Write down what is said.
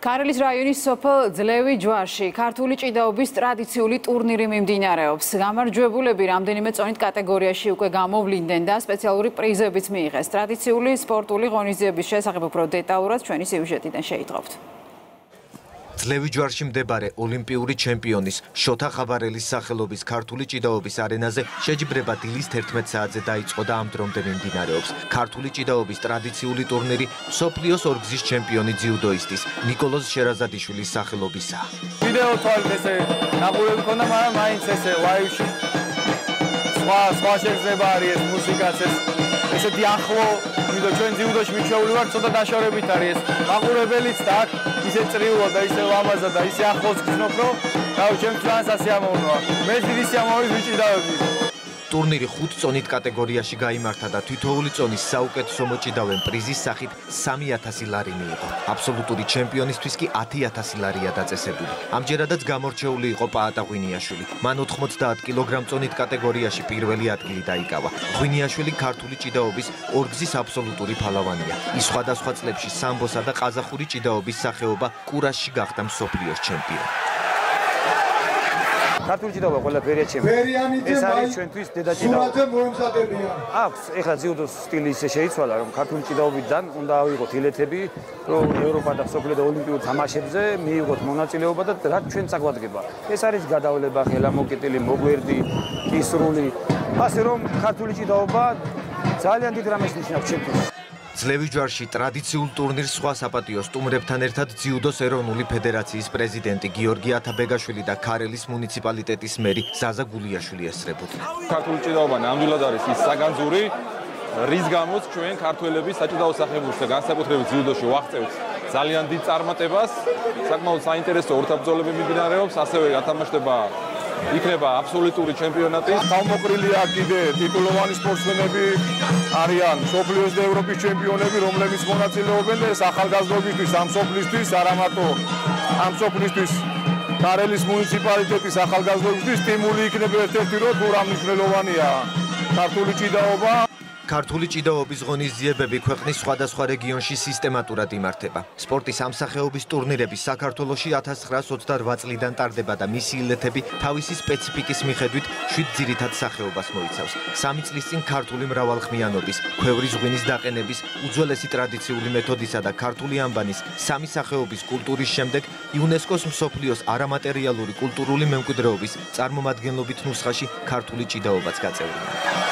ქართლის რაიონის სოფელ ძლევი ჯვარში ქართული ჭიდაობის ტრადიციული ტურნირი მიმდინარეობს. გამარჯვებულები რამდენიმე წონით კატეგორიაში უკვე გამოვლინდნენ და სპეციალური პრიზებიც მიიღეს. ტრადიციული სპორტული ღონისძიების შესახებ უფრო დეტალურად ჩვენი სიუჟეტიდან შეიტყობთ. ძლევი ჯვარში მდებარე ოლიმპიური ჩემპიონის შოთა ხაბარელის სახელობის ქართული ჭიდაობის არენაზე შეჯიბრება დილის 11 საათზე დაიწყო და ამ დრომდე მიმდინარეობს. ქართული ჭიდაობის ტრადიციული ტურნირი მსოფლიოს ორგზის ჩემპიონი ძიუდოისტის ნიკოლოზ შერაზადიშვილის სახელობისაა. ვიდეო თვალით ესე ნახულები ქონდა, მაგრამ მაინც ესე ლაივში სხვა შეგრძნება არის ეს მუსიკაც ესეთი ახლო ჩვენ ძიუდოში მიჩვეული ვართ, ცოტა დაშორებით არის ეს მაყურებელიც და აქ ისე წრიულა და ისე ლამაზა და ისე ახლოს გრძნობ, რომ ჩემს ძალიან სასიამოვნოა. მე დიდი სიამოვნებით ვიჭიდავები. ტურნირი 5 წონით კატეგორიაში გაიმართა და თითოეული წონის საუკეთესო მოჭიდავემ პრიზის სახით 3000 ლარი მიიღო. აბსოლუტური ჩემპიონისთვის კი 10000 ლარია დაწესებული. ამჯერადაც გამორჩეული იყო პაატა ღვინიაშვილი. მან 90 კილოგრამ წონით კატეგორიაში პირველი ადგილი დაიკავა. ღვინიაშვილი ქართული ჭიდაობის ორგზის აბსოლუტური ფალავანია. ის სხვადასხვა წლებში სამბოსა და ყაზახური ჭიდაობის სახეობა კურასში გახდა მსოფლიოს ჩემპიონი. ქართული ჭიდაობა ყველაფერია ჩემი. ეს არის ჩვენთვის დედა ჭიდაობა. აქვს, ეხლა ძიუდოს სტილი ისე შეიცვალა, რომ ქართული ჭიდაობიდან უნდა ავიღოთ ილეთები, რომ ევროპა და მსოფლიო და ოლიმპიურ თამაშებზე მიიღოთ მონაწილეობა და რაც ჩვენ წაგვადგება. ეს არის გადავლება, ხელამოკეტილი, მოგვერდი, კისრული. ასე რომ ქართული ჭიდაობა ძალიან დიდ რამეს ნიშნავს ჩემთვის. ძლევი ჯვარში ტრადიციულ ტურნირს სხვა საპატიო სტუმრებთან ერთად ძიუდოს ეროვნული ფედერაციის პრეზიდენტი გიორგი ათაბეგაშვილი და ქარელის მუნიციპალიტეტის მერი ზაზა გულიაშვილი ესწრებოდნენ. ქართული ჭიდაობა ნამდვილად არის ის საგანძური, რის გამოც ჩვენ ქართველები საჭიდაო სახელმწიფოს და განსაკუთრებით ძიუდოში ვაღწევთ ძალიან დიდ წარმატებას. საკმაოდ საინტერესო ორთაბრძოლები მიმდინარეობს, ასევე გათამაშდება იქნება აბსოლუტური ჩემპიონატი. თავმოყრილია კიდე ტიტულოვანი სპორტსმენები არიან მსოფლიოს და ევროპის ჩემპიონები, რომლებიც მონაწილეობენ ეს ახალგაზრდობისთვის, ამ სოფლისთვის, არა მარტო ამ სოფლისთვის, ქარელის მუნიციპალიტეტის ახალგაზრდობისთვის სტიმული იქნება ერთ-ერთი, რომ თუ რა მნიშვნელოვანია ქართული ჭიდაობა. ქართული ჭიდაობის ღონისძიებები ქვეყნის სხვადასხვა რეგიონში სისტემატურად იმართება. სპორტის ამ სახეობის ტურნირები საქართველოში 1928 წლიდან ტარდება და მისი ილეთები თავისი სპეციფიკის მიხედვით 7 ძირითად სახეობას მოიცავს. 3 წლის წინ ქართული მრავალხმიანობის, ქვევრის ღვინის დაყენების, უძველესი ტრადიციული მეთოდისა და ქართული ამბანის 3 სახეობის კულტურის შემდეგ იუნესკოს მსოფლიოს არამატერიალური კულტურული მემკვიდრეობის წარმომადგენლობით ნუსხაში ქართული ჭიდაობაც გაწევრიანდა.